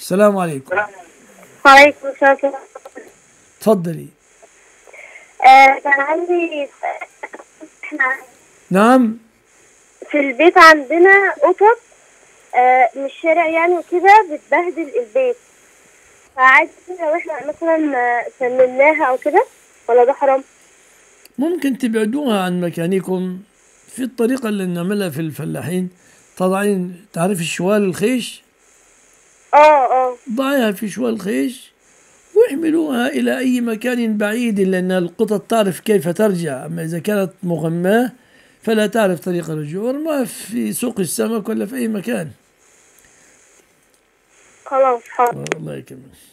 السلام عليكم. وعليكم السلام. تفضلي. كان عندي احنا نعم. في البيت عندنا قطط من الشارع يعني وكده بتبهدل البيت، فعايز لو احنا مثلا سلمناها او كده ولا ده حرام؟ ممكن تبعدوها عن مكانكم في الطريقة اللي نعملها في الفلاحين. طالعين، تعرف الشوال الخيش؟ اه. ضعيها في شوال الخيش واحملوها إلى أي مكان بعيد، لأن القطط تعرف كيف ترجع. أما إذا كانت مغماة فلا تعرف طريق الرجوع، ما في سوق السمك ولا في أي مكان. خلاص حاضر. الله يكمل.